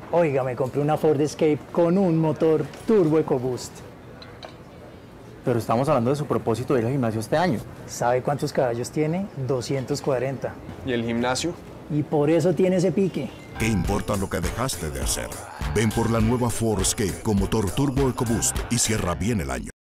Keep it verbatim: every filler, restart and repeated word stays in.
Oiga, me compré una Ford Escape con un motor Turbo EcoBoost. Pero estamos hablando de su propósito de ir al gimnasio este año. ¿Sabe cuántos caballos tiene? doscientos cuarenta. ¿Y el gimnasio? Y por eso tiene ese pique. ¿Qué importa lo que dejaste de hacer? Ven por la nueva Ford Escape con motor Turbo EcoBoost y cierra bien el año.